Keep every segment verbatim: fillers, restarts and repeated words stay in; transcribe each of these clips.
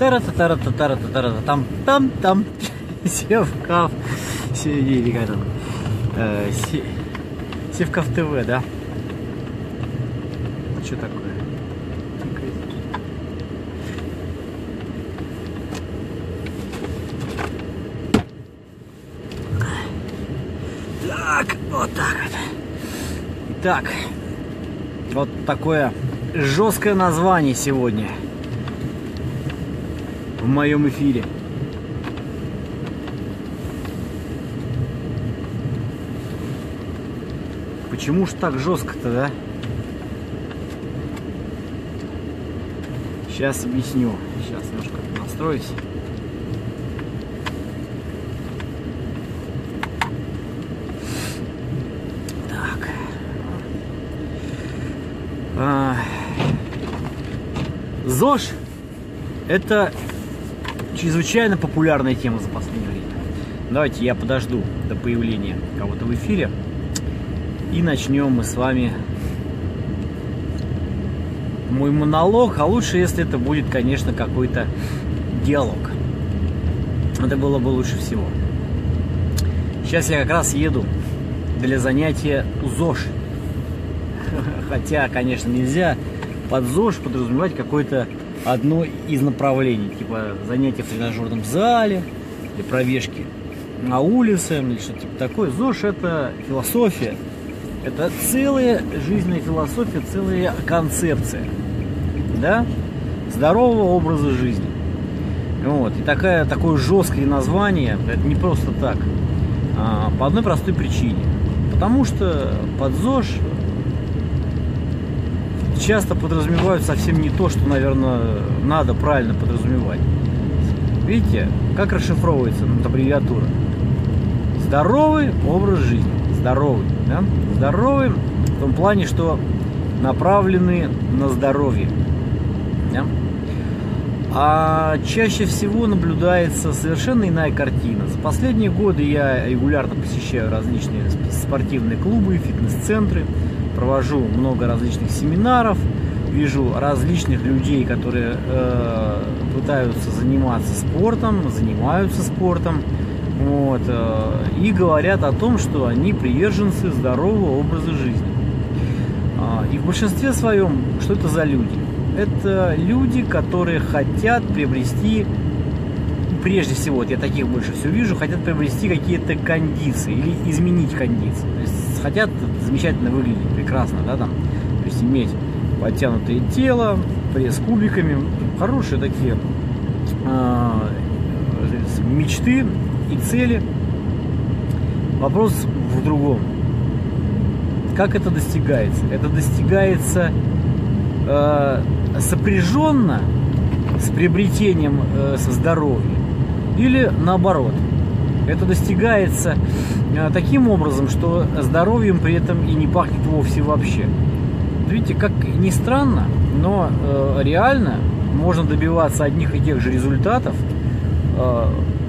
Тара-та-тара-та-тара-та-тара, там, там, там. Севкав. Или как там? Севкав ТВ, да? Что такое? Так, вот так вот. Итак, вот такое жесткое название сегодня в моем эфире. Почему ж так жестко-то, да? Сейчас объясню. Сейчас немножко настроюсь. Так. А... ЗОЖ — это чрезвычайно популярная тема за последнее время. Давайте я подожду до появления кого-то в эфире. И начнем мы с вами мой монолог, а лучше, если это будет, конечно, какой-то диалог. Это было бы лучше всего. Сейчас я как раз еду для занятия ЗОЖ. Хотя, конечно, нельзя под ЗОЖ подразумевать какое-то одно из направлений. Типа занятия в тренажерном зале, или пробежки на улице, или что-то типа такое. ЗОЖ — это философия. Это целая жизненная философия, целая концепция, да, здорового образа жизни. Вот. И такая, такое жесткое название, это не просто так, а по одной простой причине. Потому что под ЗОЖ часто подразумевают совсем не то, что, наверное, надо правильно подразумевать. Видите, как расшифровывается ну, аббревиатура? Здоровый образ жизни. Здоровый, да? Здоровый в том плане, что направлены на здоровье, да? А чаще всего наблюдается совершенно иная картина. За последние годы я регулярно посещаю различные спортивные клубы, фитнес-центры, провожу много различных семинаров, вижу различных людей, которые э, пытаются заниматься спортом, занимаются спортом. Вот, и говорят о том, что они приверженцы здорового образа жизни. И в большинстве своем, что это за люди? Это люди, которые хотят приобрести, прежде всего, вот я таких больше всего вижу, хотят приобрести какие-то кондиции или изменить кондиции. То есть хотят замечательно выглядеть, прекрасно, да, там, то есть иметь подтянутое тело, пресс кубиками, хорошие такие э, мечты и цели. Вопрос в другом. Как это достигается? Это достигается э, сопряженно с приобретением э, со здоровьем или наоборот? Это достигается э, таким образом, что здоровьем при этом и не пахнет вовсе вообще. Видите, как ни странно, но э, реально можно добиваться одних и тех же результатов э,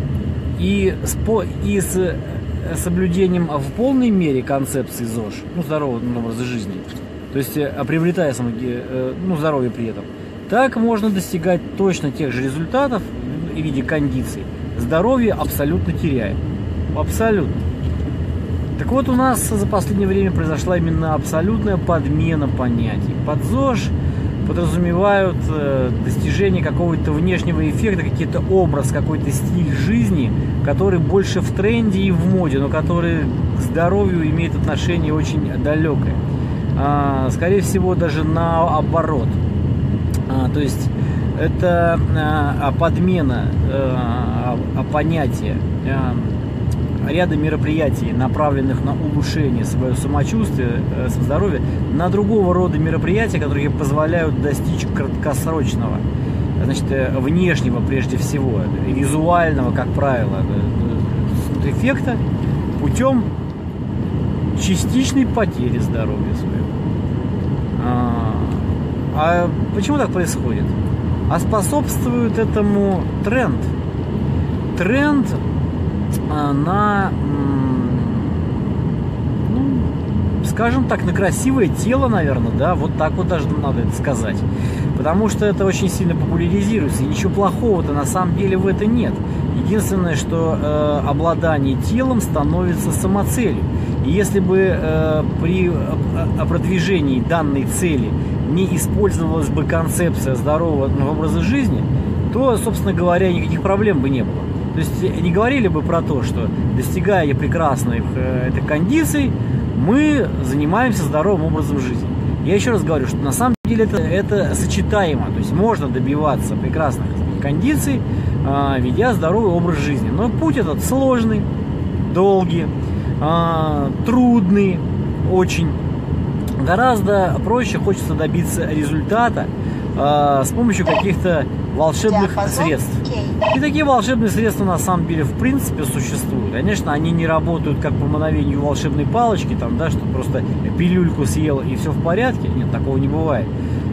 И с, и с соблюдением в полной мере концепции ЗОЖ, ну, здорового образа жизни, то есть приобретая ну, здоровье при этом, так можно достигать точно тех же результатов в виде кондиций, здоровье абсолютно теряя. Абсолютно. Так вот, у нас за последнее время произошла именно абсолютная подмена понятий. Под ЗОЖ подразумевают э, достижение какого-то внешнего эффекта, какой-то образ, какой-то стиль жизни, который больше в тренде и в моде, но который к здоровью имеет отношение очень далекое. А, скорее всего, даже наоборот. А, то есть это а, подмена а, а, понятия а, ряда мероприятий, направленных на улучшение своего самочувствия, э, здоровья, на другого рода мероприятия, которые позволяют достичь краткосрочного, значит, э, внешнего прежде всего, визуального, как правило, э, эффекта путем частичной потери здоровья своего. А, а почему так происходит? А способствует этому тренд. Тренд на, ну, скажем так, на красивое тело, наверное, да, вот так вот даже надо это сказать. потому что это очень сильно популяризируется, и ничего плохого-то на самом деле в этом нет. Единственное, что э, обладание телом становится самоцелью. И если бы э, при э, продвижении данной цели не использовалась бы концепция здорового образа жизни, то, собственно говоря, никаких проблем бы не было. То есть не говорили бы про то, что достигая прекрасных э, этих кондиций, мы занимаемся здоровым образом жизни. Я еще раз говорю, что на самом деле это, это сочетаемо. То есть можно добиваться прекрасных кондиций, э, ведя здоровый образ жизни. Но путь этот сложный, долгий, э, трудный очень. Гораздо проще хочется добиться результата э, с помощью каких-то волшебных средств. И такие волшебные средства на самом деле в принципе существуют. Конечно, они не работают как по мановению волшебной палочки, там, да, что просто пилюльку съел и все в порядке. Нет, такого не бывает.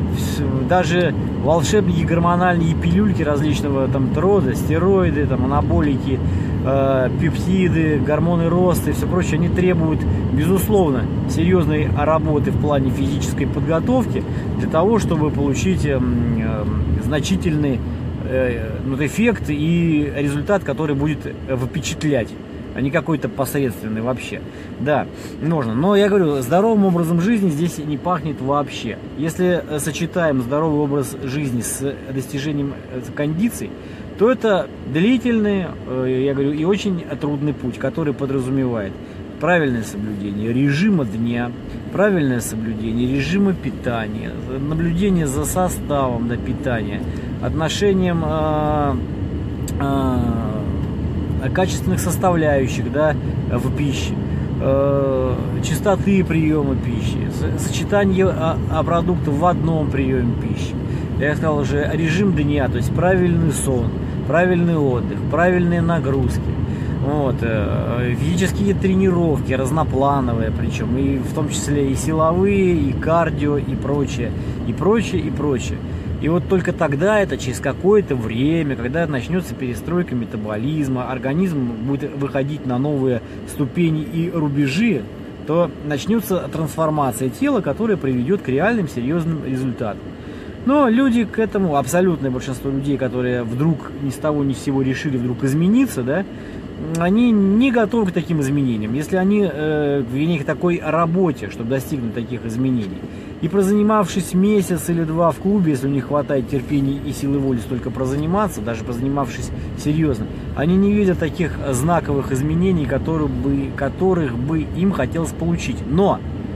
Даже волшебные гормональные пилюльки различного там рода, стероиды, там, анаболики, э, пептиды, гормоны роста и все прочее, они требуют, безусловно, серьезной работы в плане физической подготовки для того, чтобы получить э, э, значительный э, ну, эффект и результат, который будет впечатлять, а не какой-то посредственный вообще. Да, можно. Но я говорю, здоровым образом жизни здесь не пахнет вообще. Если сочетаем здоровый образ жизни с достижением кондиций, то это длительный, я говорю, и очень трудный путь, который подразумевает правильное соблюдение режима дня, правильное соблюдение режима питания, наблюдение за составом да, питания, отношением э, э, качественных составляющих да, в пище, э, частоты приема пищи, сочетание а, а продуктов в одном приеме пищи. Я сказал уже режим дня, то есть правильный сон, правильный отдых, правильные нагрузки. Вот, э, физические тренировки, разноплановые, причем, и в том числе и силовые, и кардио, и прочее, и прочее, и прочее. И вот только тогда, это через какое-то время, когда начнется перестройка метаболизма, организм будет выходить на новые ступени и рубежи, то начнется трансформация тела, которая приведет к реальным серьезным результатам. Но люди к этому, абсолютное большинство людей, которые вдруг ни с того ни с сего решили вдруг измениться, да, они не готовы к таким изменениям. Если они э, в такой работе, чтобы достигнуть таких изменений, и прозанимавшись месяц или два в клубе, если у них хватает терпения и силы воли столько прозаниматься, даже прозанимавшись серьезно, они не видят таких знаковых изменений, которые бы, которых бы им хотелось получить. Но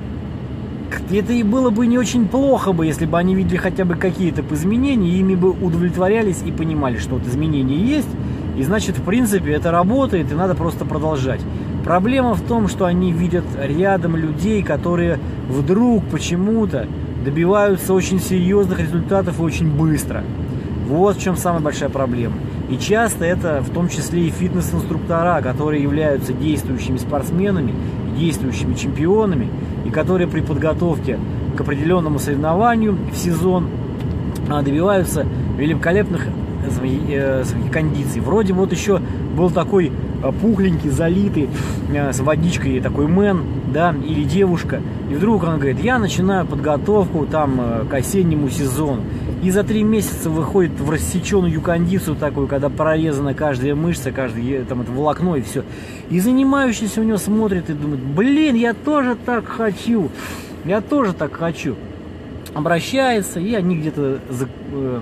это и было бы не очень плохо бы, если бы они видели хотя бы какие-то изменения, и ими бы удовлетворялись и понимали, что вот изменения есть, и значит, в принципе, это работает, и надо просто продолжать. Проблема в том, что они видят рядом людей, которые вдруг почему-то добиваются очень серьезных результатов и очень быстро. Вот в чем самая большая проблема. И часто это в том числе и фитнес-инструктора, которые являются действующими спортсменами, действующими чемпионами, и которые при подготовке к определенному соревнованию в сезон добиваются великолепных своих кондиций. Вроде вот еще был такой пухленький, залитый с водичкой такой мэн, да, или девушка, и вдруг он говорит: я начинаю подготовку там к осеннему сезону, и за три месяца выходит в рассеченную кондицию такую, когда прорезана каждая мышца, каждое там это волокно и все, и занимающийся у него смотрит и думает: блин, я тоже так хочу, я тоже так хочу. Обращается, и они где-то э,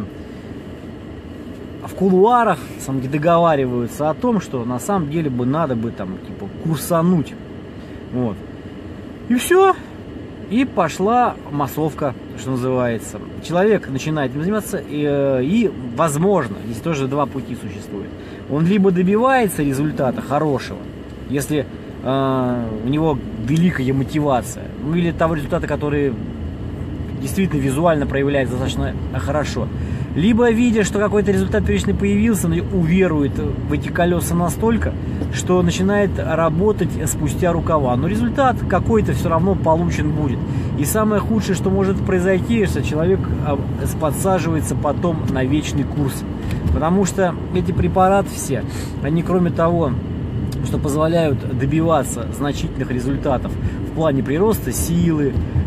в кулуарах сам, договариваются о том, что на самом деле бы надо бы там типа курсануть. Вот. И все. И пошла массовка, что называется. Человек начинает этим заниматься, и, и возможно, здесь тоже два пути существует. Он либо добивается результата хорошего, если э, у него великая мотивация, ну или того результата, который действительно визуально проявляется достаточно хорошо. Либо, видя, что какой-то результат первичный появился, уверует в эти колеса настолько, что начинает работать спустя рукава. Но результат какой-то все равно получен будет. И самое худшее, что может произойти, что человек подсаживается потом на вечный курс. Потому что эти препараты все, они кроме того, что позволяют добиваться значительных результатов в плане прироста силы,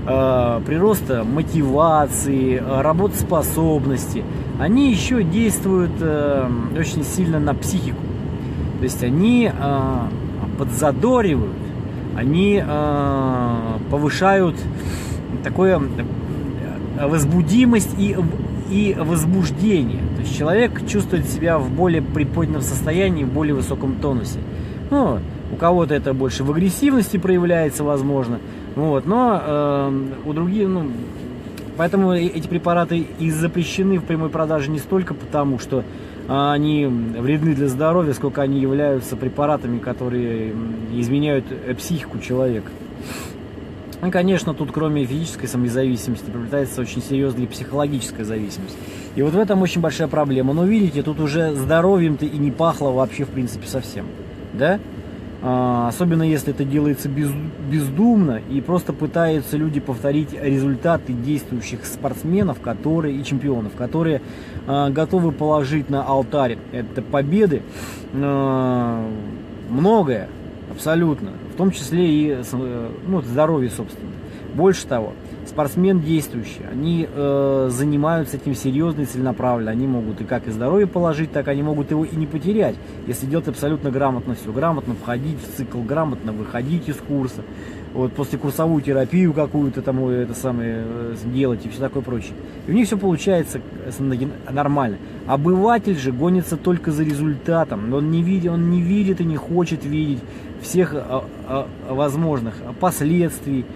э, прироста мотивации, работоспособности, они еще действуют э, очень сильно на психику. То есть они э, подзадоривают, они э, повышают такое возбудимость и, и возбуждение. То есть человек чувствует себя в более приподнятом состоянии, в более высоком тонусе. Ну, у кого-то это больше в агрессивности проявляется, возможно. Вот, но э, у других, ну, поэтому эти препараты и запрещены в прямой продаже не столько потому, что они вредны для здоровья, сколько они являются препаратами, которые изменяют психику человека. И, конечно, тут кроме физической самозависимости приобретается очень серьезная и психологическая зависимость. И вот в этом очень большая проблема. Но видите, тут уже здоровьем-то и не пахло вообще в принципе совсем. Да? А, особенно если это делается без, бездумно и просто пытаются люди повторить результаты действующих спортсменов, которые, и чемпионов, которые а, готовы положить на алтарь это победы а, многое, абсолютно, в том числе и ну, здоровье, собственно. Больше того, спортсмен действующие, они э, занимаются этим серьезно и целенаправленно. Они могут и как и здоровье положить, так они могут его и не потерять, если делать абсолютно грамотно все. Грамотно входить в цикл, грамотно выходить из курса. Вот после курсовую терапию какую-то там это самое делать и все такое прочее. И у них все получается нормально. Обыватель же гонится только за результатом. Он не видит, он не видит и не хочет видеть всех возможных последствий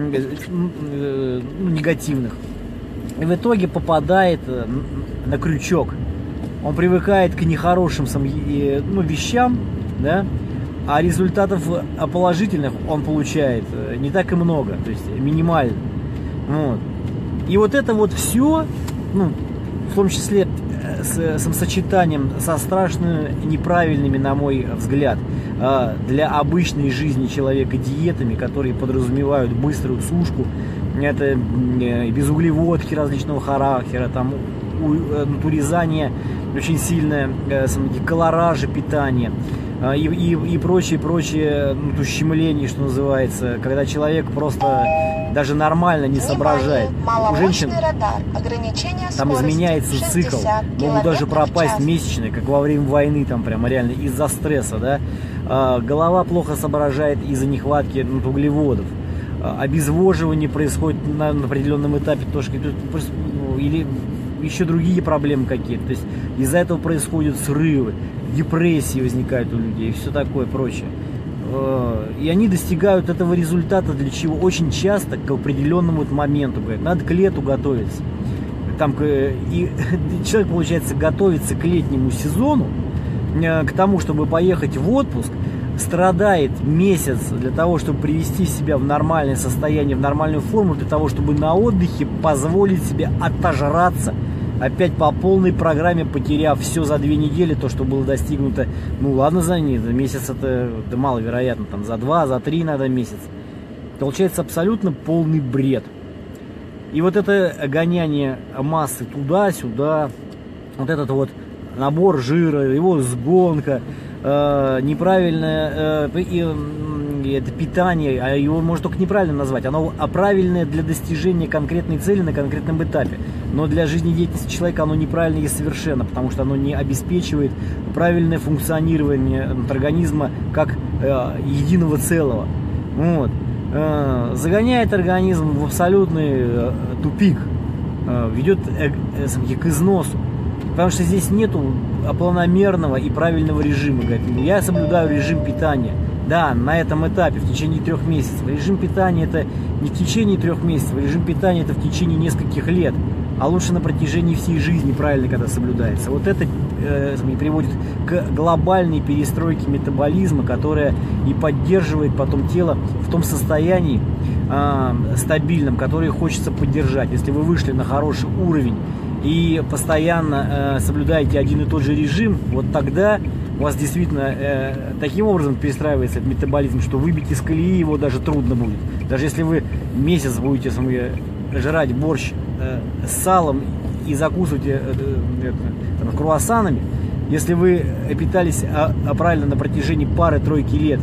негативных. И в итоге попадает на крючок. Он привыкает к нехорошим ну, вещам, да? А результатов положительных он получает не так и много, то есть минимально. Вот. И вот это вот все, ну, в том числе с, с сочетанием со страшно неправильными, на мой взгляд, для обычной жизни человека диетами, которые подразумевают быструю сушку, это безуглеводки различного характера, там натуризание очень сильное, колоражи питания. И, и, и прочее, прочее, ну, ущемление, что называется, когда человек просто даже нормально не соображает. У женщин там изменяется цикл, могут даже пропасть месячные, как во время войны, там прямо реально из-за стресса, да. А, голова плохо соображает из-за нехватки ну, углеводов. А, обезвоживание происходит на, на определенном этапе, тоже, ну, или еще другие проблемы какие-то. То есть из-за этого происходят срывы, депрессии возникают у людей и все такое прочее. И они достигают этого результата для чего? Очень часто к определенному моменту. Говорят, надо к лету готовиться. Там, и человек, получается, готовится к летнему сезону, к тому, чтобы поехать в отпуск, страдает месяц для того, чтобы привести себя в нормальное состояние, в нормальную форму, для того, чтобы на отдыхе позволить себе отожраться, опять по полной программе, потеряв все за две недели, то, что было достигнуто. Ну ладно, за ней, за месяц это, это маловероятно, там за два, за три надо месяц. Получается абсолютно полный бред. И вот это гоняние массы туда-сюда, вот этот вот набор жира, его сгонка, э, неправильное э, и, э, это питание, а его можно только неправильно назвать, оно а правильное для достижения конкретной цели на конкретном этапе. Но для жизнедеятельности человека оно неправильно и совершенно, потому что оно не обеспечивает правильное функционирование организма как э, единого целого. Вот. Э, загоняет организм в абсолютный э, тупик, э, ведет э, э, к износу. Потому что здесь нету планомерного и правильного режима. Я соблюдаю режим питания. Да, на этом этапе, в течение трех месяцев. Режим питания это не в течение трех месяцев, режим питания это в течение нескольких лет. А лучше на протяжении всей жизни правильно, когда соблюдается. Вот это э, приводит к глобальной перестройке метаболизма, которая и поддерживает потом тело в том состоянии э, стабильном, которое хочется поддержать. Если вы вышли на хороший уровень и постоянно э, соблюдаете один и тот же режим, вот тогда у вас действительно э, таким образом перестраивается этот метаболизм, что выбить из колеи его даже трудно будет. Даже если вы месяц будете самое, жрать борщ э, с салом и закусываете э, э, там, круассанами, если вы питались а, а правильно на протяжении пары-тройки лет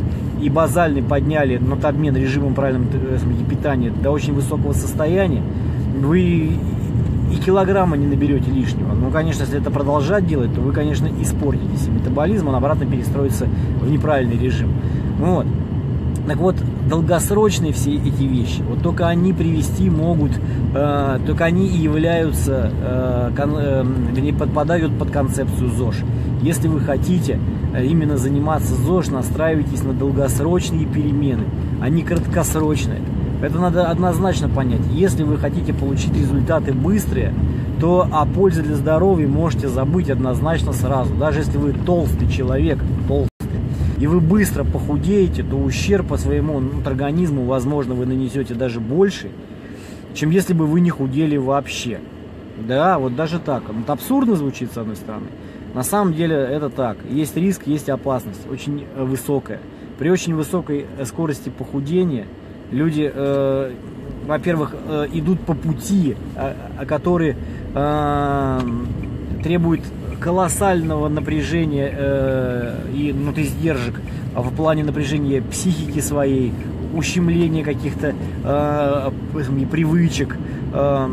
и базальный подняли нотабмен режимом правильного питания до очень высокого состояния, вы и килограмма не наберете лишнего. Ну, конечно, если это продолжать делать, то вы, конечно, испортитесь. Метаболизм, он обратно перестроится в неправильный режим. Вот. Так вот, долгосрочные все эти вещи, вот только они привести могут, э, только они и являются, э, кон, э, вернее, подпадают под концепцию ЗОЖ. Если вы хотите именно заниматься ЗОЖ, настраивайтесь на долгосрочные перемены, а не краткосрочные. Это надо однозначно понять. Если вы хотите получить результаты быстрые, то о пользе для здоровья можете забыть однозначно сразу. Даже если вы толстый человек, толстый, и вы быстро похудеете, то ущерб по своему ну, организму, возможно, вы нанесете даже больше, чем если бы вы не худели вообще. Да, вот даже так. Это абсурдно звучит с одной стороны. На самом деле это так. Есть риск, есть опасность, очень высокая. При очень высокой скорости похудения люди, э, во-первых, э, идут по пути, э, который э, требует колоссального напряжения э, и ну, издержек в плане напряжения психики своей, ущемления каких-то э, привычек, э,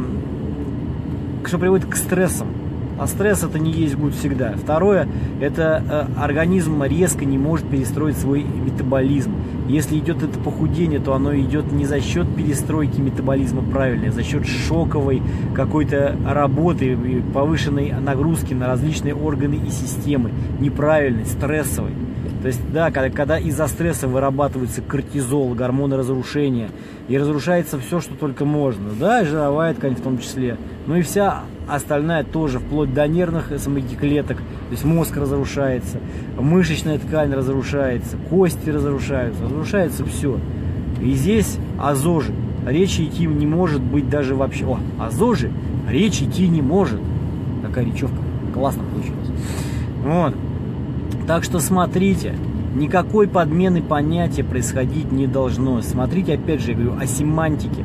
что приводит к стрессам. А стресс это не есть будет всегда. Второе, это э, организм резко не может перестроить свой метаболизм. Если идет это похудение, то оно идет не за счет перестройки метаболизма правильно, а за счет шоковой какой-то работы, повышенной нагрузки на различные органы и системы, неправильной, стрессовой. То есть, да, когда, когда из-за стресса вырабатывается кортизол, гормоны разрушения, и разрушается все, что только можно, да, и жировая ткань в том числе, ну и вся остальная тоже, вплоть до нервных самих клеток, то есть мозг разрушается, мышечная ткань разрушается, кости разрушаются, разрушается все. И здесь о ЗОЖе речи идти не может быть даже вообще. О, о ЗОЖе речи идти не может. Такая речевка классно получилась. Вот. Так что смотрите, никакой подмены понятия происходить не должно. Смотрите, опять же, я говорю, о семантике.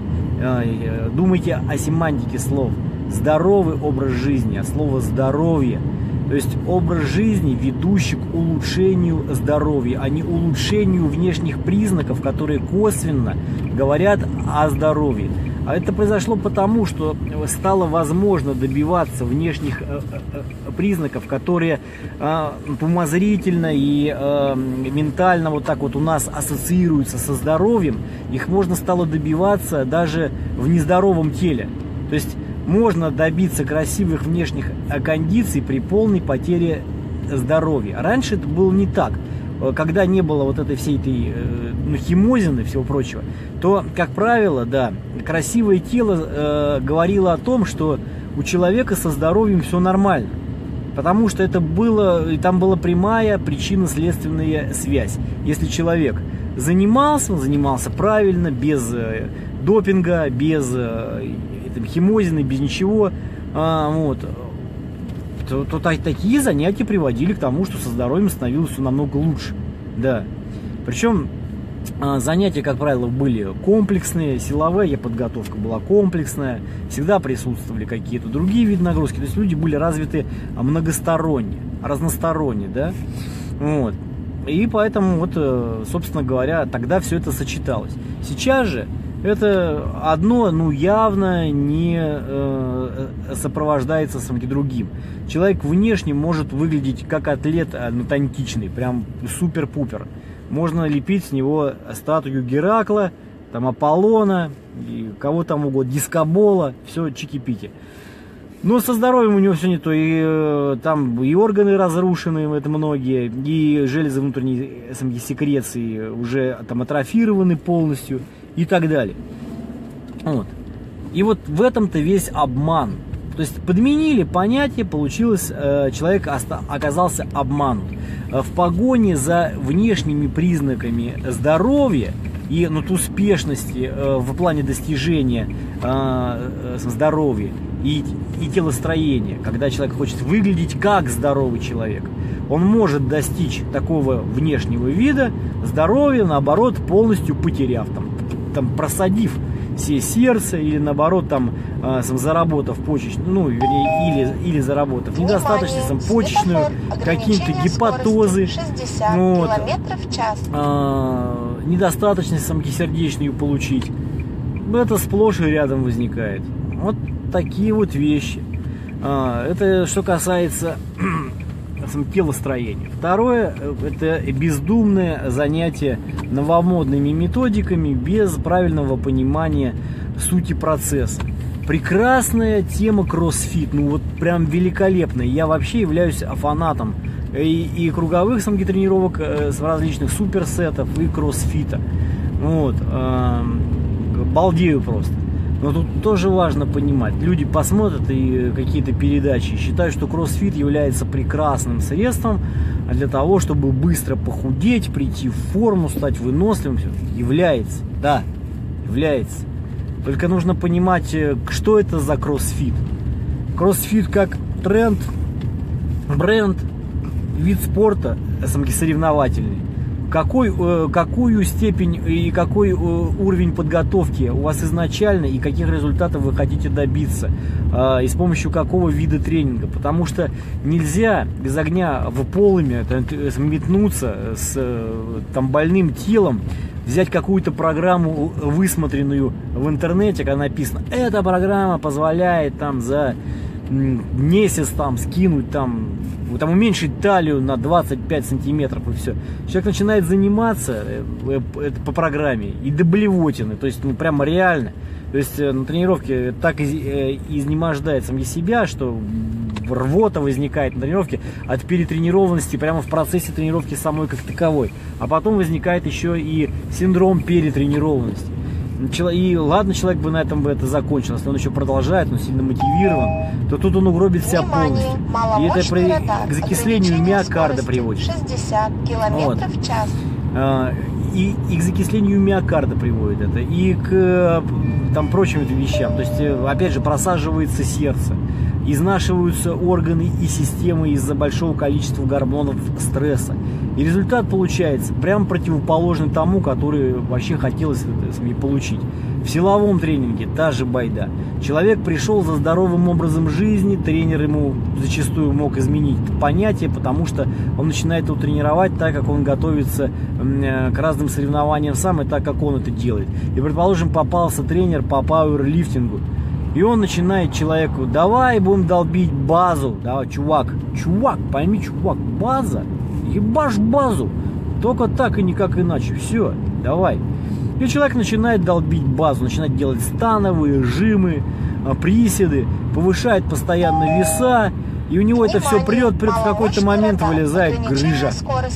Думайте о семантике слов. Здоровый образ жизни, от слова здоровье. То есть образ жизни, ведущий к улучшению здоровья, а не улучшению внешних признаков, которые косвенно говорят о здоровье. А это произошло потому, что стало возможно добиваться внешних э, э, признаков, которые э, умозрительно и э, ментально вот так вот у нас ассоциируются со здоровьем. Их можно стало добиваться даже в нездоровом теле. То есть можно добиться красивых внешних кондиций при полной потере здоровья. Раньше это было не так. Когда не было вот этой всей этой ну, химозины и всего прочего, то, как правило, да, красивое тело э, говорило о том, что у человека со здоровьем все нормально. Потому что это было, и там была прямая причинно-следственная связь. Если человек занимался, он занимался правильно, без э, допинга, без э, химозины, без ничего, а, вот, то, то такие занятия приводили к тому, что со здоровьем становилось все намного лучше. Да. Причем а, занятия, как правило, были комплексные, силовая подготовка была комплексная, всегда присутствовали какие-то другие виды нагрузки, то есть люди были развиты многосторонне, разносторонне, да, вот. И поэтому, вот, собственно говоря, тогда все это сочеталось. Сейчас же это одно, ну, явно не э, сопровождается с другим. Человек внешне может выглядеть как атлет натантичный, прям супер-пупер. Можно лепить с него статую Геракла, там Аполлона, и кого там угодно, дискобола, все чики-пики. Но со здоровьем у него все не то, и э, там и органы разрушены, это многие, и железы внутренней секреции уже там атрофированы полностью и так далее. Вот. И вот в этом-то весь обман. То есть подменили понятие, получилось, э, человек оказался обманут. В погоне за внешними признаками здоровья и ну, успешности э, в плане достижения э, здоровья и, и телостроения, когда человек хочет выглядеть как здоровый человек, он может достичь такого внешнего вида здоровья, наоборот, полностью потеряв, там, там, просадив все сердце или наоборот там а, сам, заработав почечную, ну, вернее, или, или заработав недостаточно сам, почечную, какие-то гепатозы, вот, а, недостаточность самки сердечную получить. Это сплошь и рядом возникает. Вот такие вот вещи. А, это что касается телостроения. Второе, это бездумное занятие новомодными методиками без правильного понимания сути процесса. Прекрасная тема кроссфит, ну вот прям великолепная. Я вообще являюсь фанатом и, и круговых самки тренировок с различных суперсетов, и кроссфита. Вот, э, балдею просто. Но тут тоже важно понимать, люди посмотрят и какие-то передачи и считают, что кроссфит является прекрасным средством для того, чтобы быстро похудеть, прийти в форму, стать выносливым. Является, да, является. Только нужно понимать, что это за кроссфит. Кроссфит как тренд, бренд, вид спорта соревновательный. Какой, э, какую степень и какой э, уровень подготовки у вас изначально и каких результатов вы хотите добиться, э, и с помощью какого вида тренинга. Потому что нельзя без огня в полымя метнуться с э, там, больным телом, взять какую-то программу, высмотренную в интернете, когда написано, эта программа позволяет там за месяц там скинуть там, там уменьшить талию на двадцать пять сантиметров и все. Человек начинает заниматься это по программе и до блевотины, то есть ну прямо реально. То есть на тренировке так изнемождает сам себя, что рвота возникает на тренировке от перетренированности прямо в процессе тренировки самой как таковой. А потом возникает еще и синдром перетренированности. И ладно, человек бы на этом бы это закончил, если он еще продолжает, но сильно мотивирован, то тут он угробит себя полностью. И это при... к закислению миокарда приводит. шестьдесят километров в час. И, и к закислению миокарда приводит это, и к там, прочим вещам. То есть, опять же, просаживается сердце, изнашиваются органы и системы из-за большого количества гормонов стресса. И результат получается прям противоположный тому, который вообще хотелось получить. В силовом тренинге та же байда. Человек пришел за здоровым образом жизни, тренер ему зачастую мог изменить понятие, потому что он начинает его тренировать так, как он готовится к разным соревнованиям сам, и так, как он это делает. И, предположим, попался тренер по пауэрлифтингу, и он начинает человеку, давай будем долбить базу, давай, чувак, чувак, пойми, чувак, база, ебашь базу, только так и никак иначе, все, давай. И человек начинает долбить базу, начинает делать становые, жимы, приседы, повышает постоянно веса, и у него Внимание, это все прет, прет в какой-то момент вылезает грыжа.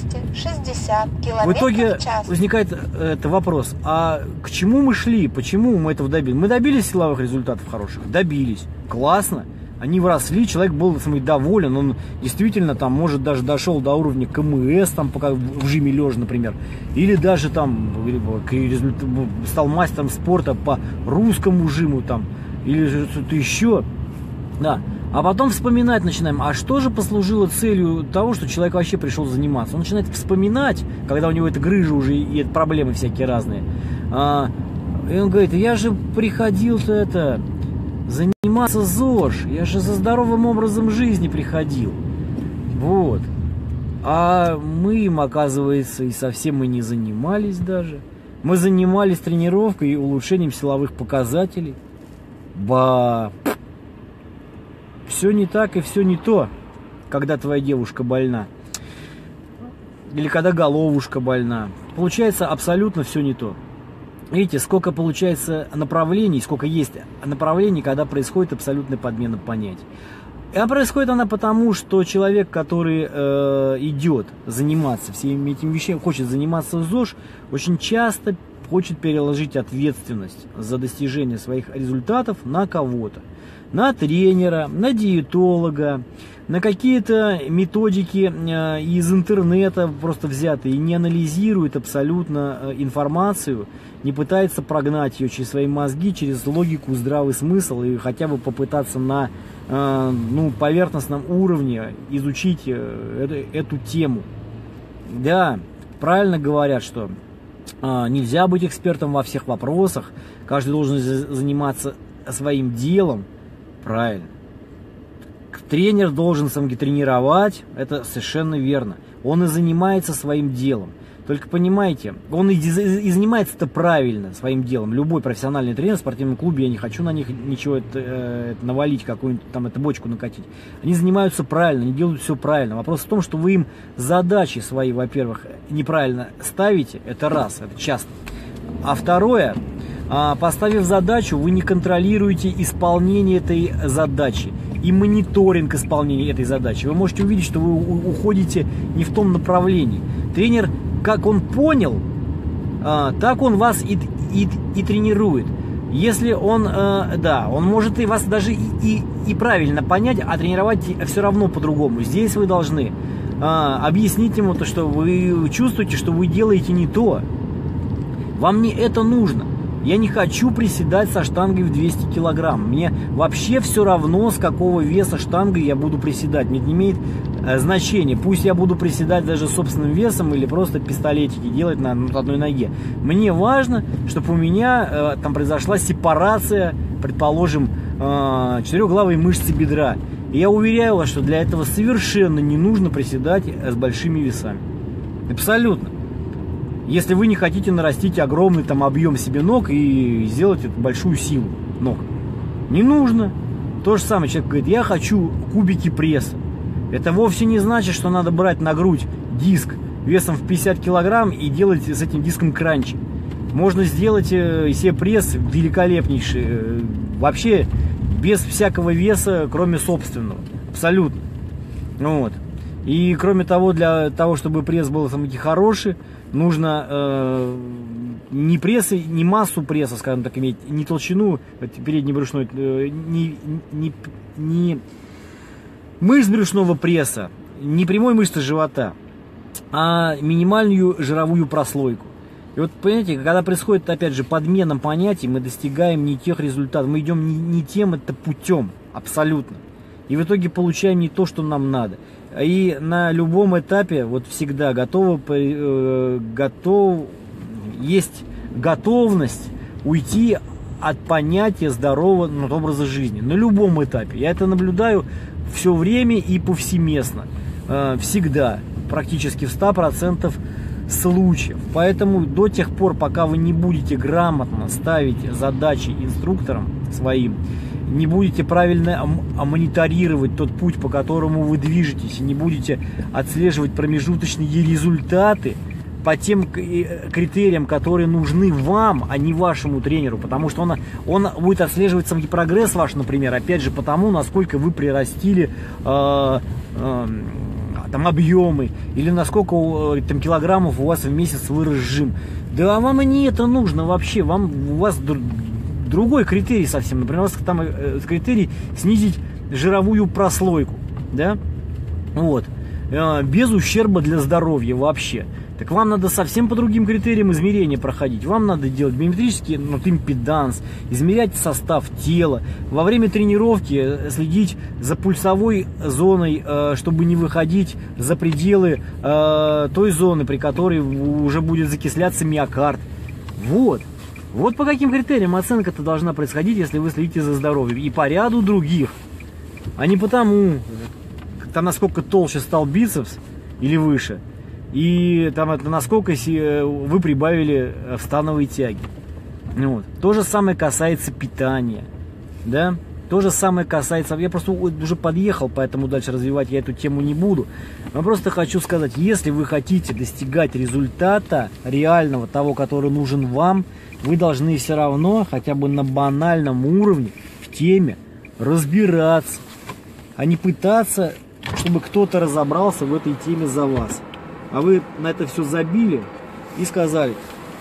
В итоге в возникает это вопрос, а к чему мы шли, почему мы этого добились? Мы добились силовых результатов хороших? Добились. Классно. Они выросли, человек был доволен, он действительно там, может, даже дошел до уровня КМС, там, пока в жиме лежа, например, или даже там стал мастером спорта по русскому жиму, там, или что-то еще, да. А потом вспоминать начинаем, а что же послужило целью того, что человек вообще пришел заниматься? Он начинает вспоминать, когда у него это грыжа уже и проблемы всякие разные. А, и он говорит, я же приходил-то это... заниматься ЗОЖ, я же за здоровым образом жизни приходил. Вот. А мы им, оказывается, и совсем мы не занимались даже. Мы занимались тренировкой и улучшением силовых показателей. Ба! Все не так и все не то, когда твоя девушка больна. Или когда головушка больна. Получается абсолютно все не то. Видите, сколько получается направлений, сколько есть направлений, когда происходит абсолютная подмена понятий. А происходит она потому, что человек, который э, идет заниматься всеми этими вещами, хочет заниматься в ЗОЖ, очень часто хочет переложить ответственность за достижение своих результатов на кого-то. На тренера, на диетолога, на какие-то методики э, из интернета просто взятые, и не анализирует абсолютно э, информацию, не пытается прогнать ее через свои мозги, через логику, здравый смысл, и хотя бы попытаться на э, ну, поверхностном уровне изучить э, эту, эту тему. Да, правильно говорят, что э, нельзя быть экспертом во всех вопросах, каждый должен заниматься своим делом правильно. Тренер должен самотренировать, это совершенно верно. Он и занимается своим делом. Только понимаете, он и, и занимается-то правильно своим делом. Любой профессиональный тренер в спортивном клубе, я не хочу на них ничего это, это навалить, какую-нибудь там эту бочку накатить. Они занимаются правильно, они делают все правильно. Вопрос в том, что вы им задачи свои, во-первых, неправильно ставите, это раз, это часто. А второе, поставив задачу, вы не контролируете исполнение этой задачи и мониторинг исполнения этой задачи. Вы можете увидеть, что вы уходите не в том направлении. Тренер, как он понял, так он вас и, и, и тренирует. Если он, да, он может и вас даже и, и, и правильно понять, а тренировать все равно по-другому. Здесь вы должны объяснить ему то, что вы чувствуете, что вы делаете не то. Вам не это нужно. Я не хочу приседать со штангой в двести килограмм. Мне вообще все равно, с какого веса штангой я буду приседать. Мне не имеет э, значения. Пусть я буду приседать даже собственным весом или просто пистолетики делать на, на одной ноге. Мне важно, чтобы у меня э, там произошла сепарация, предположим, э, четырехглавой мышцы бедра. И я уверяю вас, что для этого совершенно не нужно приседать с большими весами. Абсолютно. Если вы не хотите нарастить огромный там объем себе ног и сделать эту большую силу ног. Не нужно. То же самое человек говорит, я хочу кубики пресса. Это вовсе не значит, что надо брать на грудь диск весом в пятьдесят килограмм и делать с этим диском кранчи. Можно сделать себе пресс великолепнейший. Вообще без всякого веса, кроме собственного. Абсолютно. Вот. И кроме того, для того, чтобы пресс был самый хороший, нужно э, не пресс, не массу пресса, скажем так, иметь, не толщину передней брюшной, э, не, не, не мышц брюшного пресса, не прямой мышцы живота, а минимальную жировую прослойку. И вот, понимаете, когда происходит, опять же, подмена понятий, мы достигаем не тех результатов, мы идем не, не тем это путем, абсолютно. И в итоге получаем не то, что нам надо. И на любом этапе вот всегда готово, э, готов, есть готовность уйти от понятия здорового ну, образа жизни. На любом этапе. Я это наблюдаю все время и повсеместно. Э, всегда. Практически в ста процентах случаев. Поэтому до тех пор, пока вы не будете грамотно ставить задачи инструкторам своим, не будете правильно мониторировать тот путь, по которому вы движетесь, и не будете отслеживать промежуточные результаты по тем критериям, которые нужны вам, а не вашему тренеру, потому что он, он будет отслеживать сам прогресс ваш, например, опять же потому, насколько вы прирастили э, э, там, объемы, или насколько там, килограммов у вас в месяц вырос жим. Да вам и не это нужно вообще, вам, у вас другой критерий совсем, например, у вас там э, критерий снизить жировую прослойку, да, вот, э, без ущерба для здоровья вообще. Так вам надо совсем по другим критериям измерения проходить. Вам надо делать биометрический ну, импеданс, измерять состав тела. Во время тренировки следить за пульсовой зоной, э, чтобы не выходить за пределы э, той зоны, при которой уже будет закисляться миокард. Вот. Вот по каким критериям оценка-то должна происходить, если вы следите за здоровьем. И по ряду других. А не потому, там, насколько толще стал бицепс или выше. И там, насколько вы прибавили в становой тяге. Вот. То же самое касается питания. Да? То же самое касается... Я просто уже подъехал, поэтому дальше развивать я эту тему не буду. Но просто хочу сказать, если вы хотите достигать результата реального, того, который нужен вам, вы должны все равно хотя бы на банальном уровне в теме разбираться, а не пытаться, чтобы кто-то разобрался в этой теме за вас. А вы на это все забили и сказали: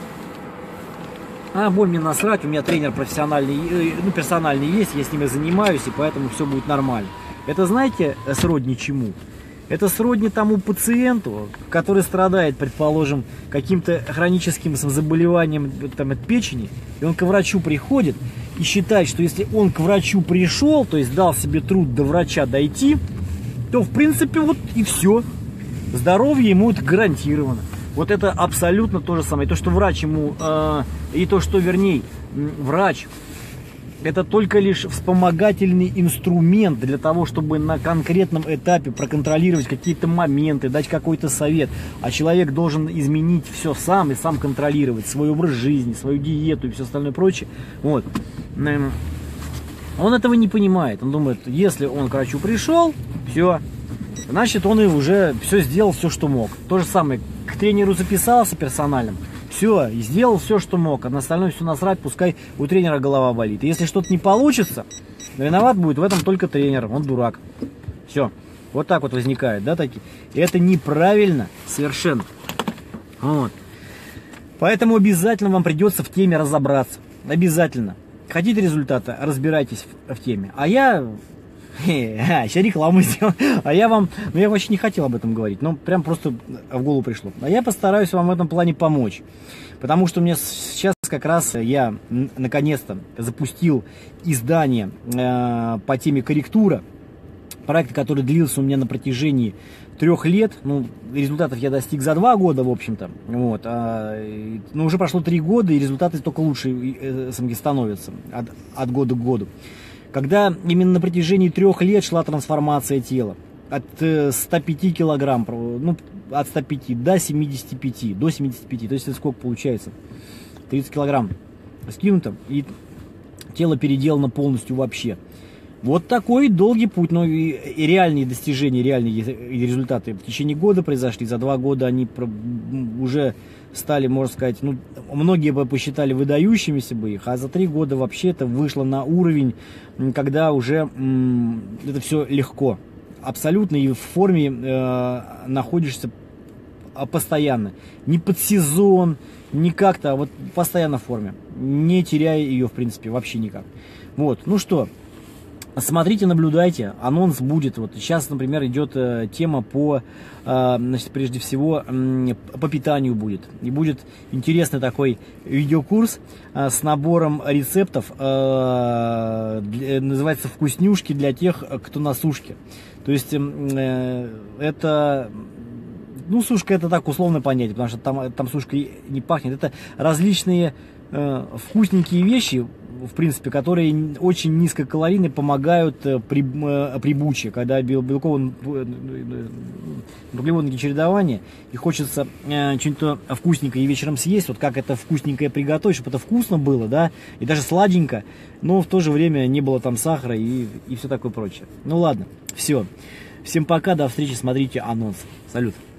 а, боль мне насрать, у меня тренер профессиональный, ну, персональный есть, я с ними занимаюсь, и поэтому все будет нормально. Это знаете, сродни чему? Это сродни тому пациенту, который страдает, предположим, каким-то хроническим заболеванием там, от печени, и он к врачу приходит и считает, что если он к врачу пришел, то есть дал себе труд до врача дойти, то в принципе вот и все. Здоровье ему это гарантировано. Вот это абсолютно то же самое. И то, что врач ему, э, и то, что, вернее, врач это только лишь вспомогательный инструмент для того, чтобы на конкретном этапе проконтролировать какие-то моменты, дать какой-то совет. А человек должен изменить все сам и сам контролировать свой образ жизни, свою диету и все остальное прочее. Вот. Он этого не понимает. Он думает, если он к врачу пришел, все, значит, он и уже все сделал, все, что мог. То же самое, к тренеру записался персональным. Все, и сделал все, что мог, а на остальное все насрать, пускай у тренера голова болит. И если что-то не получится, виноват будет в этом только тренер, он дурак. Все, вот так вот возникает, да, такие. И это неправильно совершенно. Вот. Поэтому обязательно вам придется в теме разобраться. Обязательно. Хотите результата, разбирайтесь в, в теме. А я... А, сейчас рекламу сделал. А я вам... Ну, я вообще не хотел об этом говорить. Но прям просто в голову пришло. А я постараюсь вам в этом плане помочь. Потому что у меня сейчас как раз я наконец-то запустил издание э, по теме корректура. Проект, который длился у меня на протяжении трех лет. Ну, результатов я достиг за два года, в общем-то. Вот. А, но уже прошло три года, и результаты только лучше э, становятся от, от года к году. Когда именно на протяжении трех лет шла трансформация тела от ста пяти килограмм, ну, от ста пяти до семидесяти пяти, до семидесяти пяти, то есть это сколько получается? тридцать килограмм скинуто, и тело переделано полностью вообще. Вот такой долгий путь, но и, и реальные достижения, реальные результаты в течение года произошли. За два года они уже стали, можно сказать, ну, многие бы посчитали выдающимися бы их, а за три года вообще это вышло на уровень, когда уже м, это все легко, абсолютно, и в форме э, находишься постоянно, не под сезон, не как-то, а вот постоянно в форме, не теряя ее, в принципе, вообще никак. Вот, ну что, смотрите, наблюдайте, анонс будет. Вот сейчас, например, идет э, тема по, э, значит, прежде всего, э, по питанию будет. И будет интересный такой видеокурс э, с набором рецептов, э, для, называется «Вкуснюшки для тех, кто на сушке». То есть э, это... Ну, сушка — это так условно понятие, потому что там, там сушка не пахнет. Это различные э, вкусненькие вещи, в принципе, которые очень низкокалорийные, помогают при, при буче, когда белковое углеводное чередование, и хочется э, что-нибудь вкусненькое и вечером съесть, вот как это вкусненькое приготовить, чтобы это вкусно было, да, и даже сладенько, но в то же время не было там сахара и, и все такое прочее. Ну ладно, все. Всем пока, до встречи, смотрите анонс. Салют.